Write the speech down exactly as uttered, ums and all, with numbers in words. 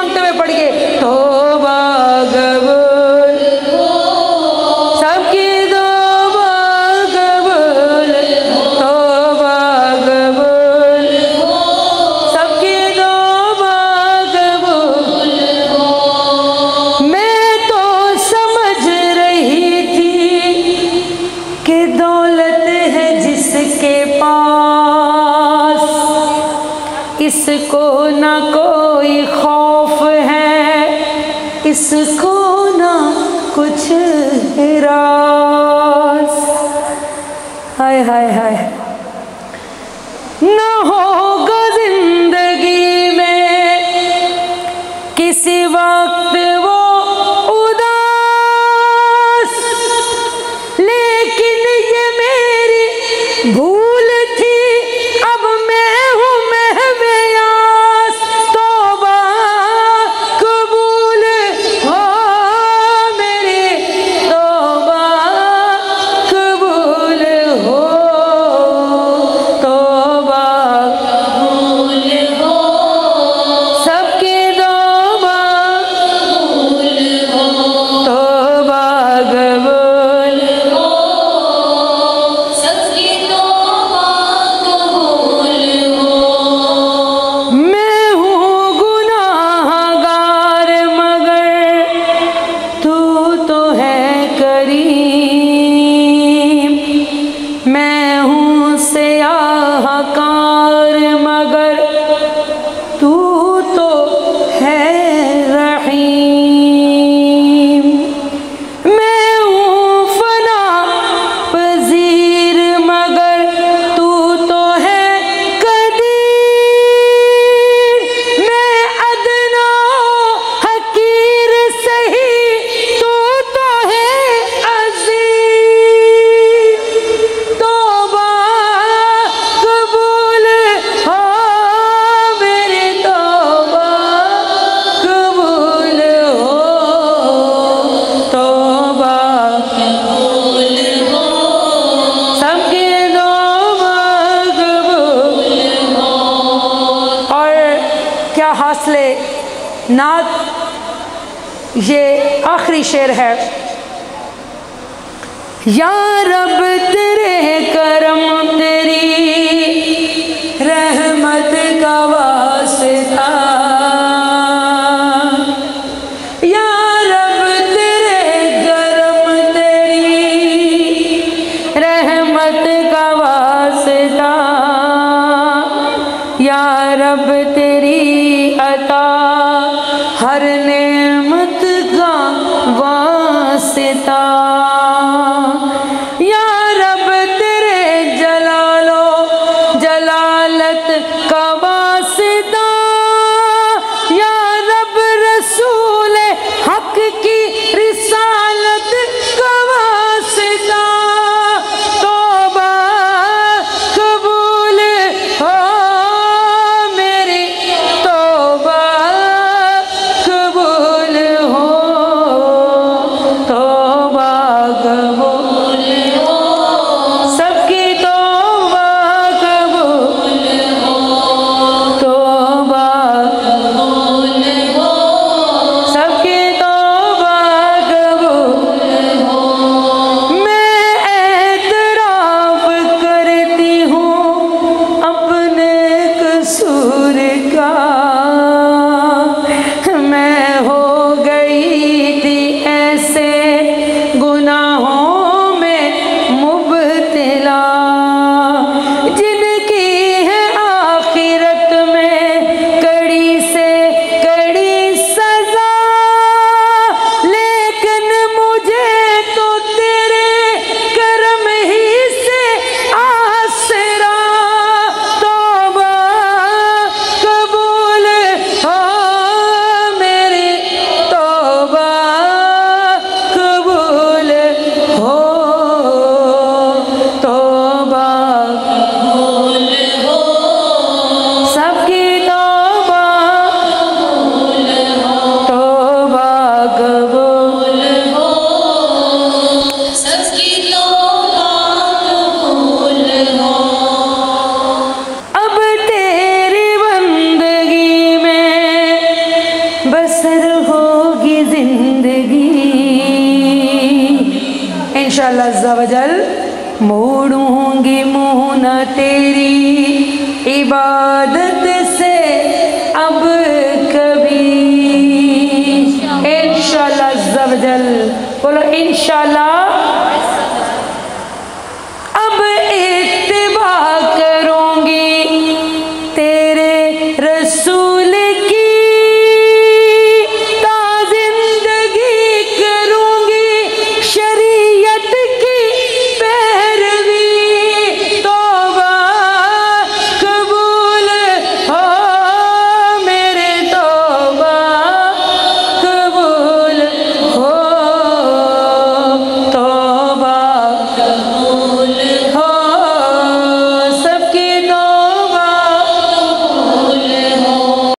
मांगते हुए पढ़िए, तौबा कबूल, सबकी तौबा कबूल, तौबा कबूल, सबकी तौबा कबूल। मैं तो समझ रही थी कि दौलत है जिसके पास, इसको ना कोई खौफ है, इसको ना कुछ हिरास। हाय हाय हाय, ना होगा जिंदगी में किसी वक्त वो उदास, लेकिन ये मेरी भूल थी, अब मैं हूँ महवियास। तौबा कबूल हो मेरी, तौबा कबूल हो, तौबा कबूल हो, सबकी तौबा कबूल हो, तौबा कबूल हो, सबकी तौबा कबूल हो। मैं हूँ गुनाहगार मगर तू तो है करीम, मैं हूँ स्याहकार मगर तू तो है रहीम। मैं हूँ फना पजीर मगर तू तो है कदीर, मैं अदना हकीर सही, तू तो है अजीम। तौबा कबूल हो मेरी, तौबा कबूल हो, तौबा कबूल हो, सबकी तौबा कबूल हो। और क्या हासिले नात, ये आखिरी शेर है। या रब तेरे करम तेरी रहमत का वास्ता, या रब तेरे करम तेरी रहमत का वास्ता, या रब तेरी अता हर नेमत का वास्ता, या रब तेरे जलालो जलालत का वास्ता, या रब रसूल हक की रिसालत का वास्ता। तौबा कबूल हो मेरी, तौबा कबूल हो, तौबा मुयस्सर होगी जिंदगी इंशाअल्लाह अज़्ज़ा वजल। मोड़ूंगी मुँह न तेरी इबादत से अब कभी इंशाअल्लाह अज़्ज़ा वजल। बोलो इंशाअल्लाह।